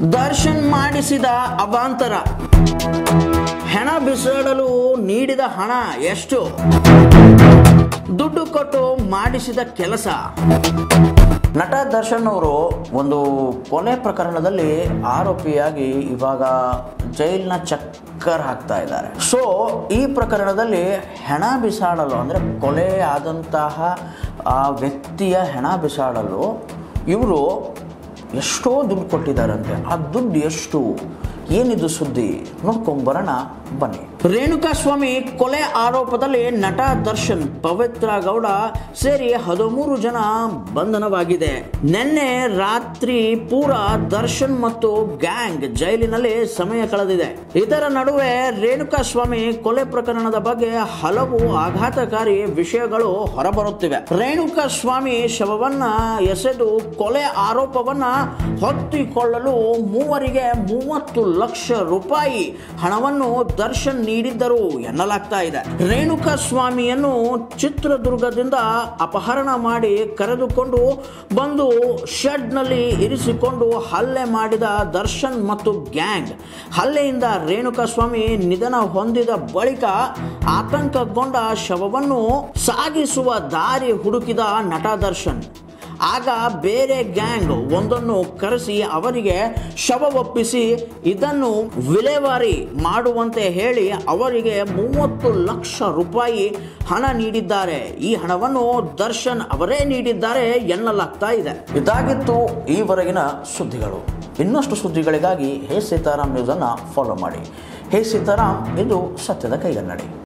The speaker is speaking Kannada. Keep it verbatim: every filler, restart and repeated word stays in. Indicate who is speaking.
Speaker 1: ದರ್ಶನ್ ಮಾಡಿಸಿದ ಅವಾಂತರ, ಹೆಣ ಬಿಸಾಡಲು ನೀಡಿದ ಹಣ ಎಷ್ಟು, ದುಡ್ಡು ಕೊಟ್ಟು ಮಾಡಿಸಿದ ಕೆಲಸ. ನಟ ದರ್ಶನ್ ಅವರು ಒಂದು ಕೊಲೆ ಪ್ರಕರಣದಲ್ಲಿ ಆರೋಪಿಯಾಗಿ ಇವಾಗ ಜೈಲಿನ ಚಕ್ಕರ್ ಹಾಕ್ತಾ ಇದ್ದಾರೆ. ಸೊ ಈ ಪ್ರಕರಣದಲ್ಲಿ ಹೆಣ ಬಿಸಾಡಲು ಅಂದರೆ ಕೊಲೆ ಆದಂತಹ ಆ ವ್ಯಕ್ತಿಯ ಹೆಣ ಬಿಸಾಡಲು ಇವರು ಎಷ್ಟೋ ದುಡ್ಡು ಕೊಟ್ಟಿದ್ದಾರಂತೆ. ಆ ದುಡ್ಡು ಎಷ್ಟು, ಏನಿದು ಸುದ್ದಿ ನೋಡ್ಕೊಂಬರೋಣ ಬನ್ನಿ. ರೇಣುಕಾಸ್ವಾಮಿ ಕೊಲೆ ಆರೋಪದಲ್ಲಿ ನಟ ದರ್ಶನ್, ಪವಿತ್ರ ಗೌಡ ಸೇರಿ ಹದಿಮೂರು ಜನ ಬಂಧನವಾಗಿದೆ. ನಿನ್ನೆ ರಾತ್ರಿ ಪೂರ ದರ್ಶನ್ ಮತ್ತು ಗ್ಯಾಂಗ್ ಜೈಲಿನಲ್ಲಿ ಸಮಯ ಕಳೆದಿದೆ. ಇದರ ನಡುವೆ ರೇಣುಕಾಸ್ವಾಮಿ ಕೊಲೆ ಪ್ರಕರಣದ ಬಗ್ಗೆ ಹಲವು ಆಘಾತಕಾರಿ ವಿಷಯಗಳು ಹೊರಬರುತ್ತಿವೆ. ರೇಣುಕಾಸ್ವಾಮಿ ಶವವನ್ನ ಎಸೆದು ಕೊಲೆ ಆರೋಪವನ್ನ ಹೊತ್ತಿಕೊಳ್ಳಲು ಮೂವರಿಗೆ ಮೂವತ್ತು ಲಕ್ಷ ರೂಪಾಯಿ ಹಣವನ್ನು ದರ್ಶನ್ ನೀಡಿದ್ದರು ಎನ್ನಲಾಗ್ತಾ ಇದೆ. ರೇಣುಕಾಸ್ವಾಮಿಯನ್ನು ಚಿತ್ರದುರ್ಗದಿಂದ ಅಪಹರಣ ಮಾಡಿ ಕರೆದುಕೊಂಡು ಬಂದು ಶೆಡ್ ನಲ್ಲಿ ಇರಿಸಿಕೊಂಡು ಹಲ್ಲೆ ಮಾಡಿದ ದರ್ಶನ್ ಮತ್ತು ಗ್ಯಾಂಗ್. ಹಲ್ಲೆಯಿಂದ ರೇಣುಕಾಸ್ವಾಮಿ ನಿಧನ ಹೊಂದಿದ ಬಳಿಕ ಆತಂಕಗೊಂಡ ಶವವನ್ನು ಸಾಗಿಸುವ ದಾರಿ ಹುಡುಕಿದ ನಟ ದರ್ಶನ್. ಆಗ ಬೇರೆ ಗ್ಯಾಂಗ್ ಒಂದನ್ನು ಕರೆಸಿ ಅವರಿಗೆ ಶವ ಒಪ್ಪಿಸಿ ಇದನ್ನು ವಿಲೇವಾರಿ ಮಾಡುವಂತೆ ಹೇಳಿ ಅವರಿಗೆ ಮೂವತ್ತು ಲಕ್ಷ ರೂಪಾಯಿ ಹಣ ನೀಡಿದ್ದಾರೆ. ಈ ಹಣವನ್ನು ದರ್ಶನ್ ಅವರೇ ನೀಡಿದ್ದಾರೆ ಎನ್ನಲಾಗ್ತಾ ಇದೆ. ಇದಾಗಿತ್ತು ಈವರೆಗಿನ ಸುದ್ದಿಗಳು. ಇನ್ನಷ್ಟು ಸುದ್ದಿಗಳಿಗಾಗಿ ಹೇ ಸೀತಾರಾಮ್ ನ್ಯೂಸ್ ಅನ್ನು ಫಾಲೋ ಮಾಡಿ. ಹೇ ಸೀತಾರಾಮ್, ಇದು ಸತ್ಯದ ಕೈಗನ್ನಡಿ.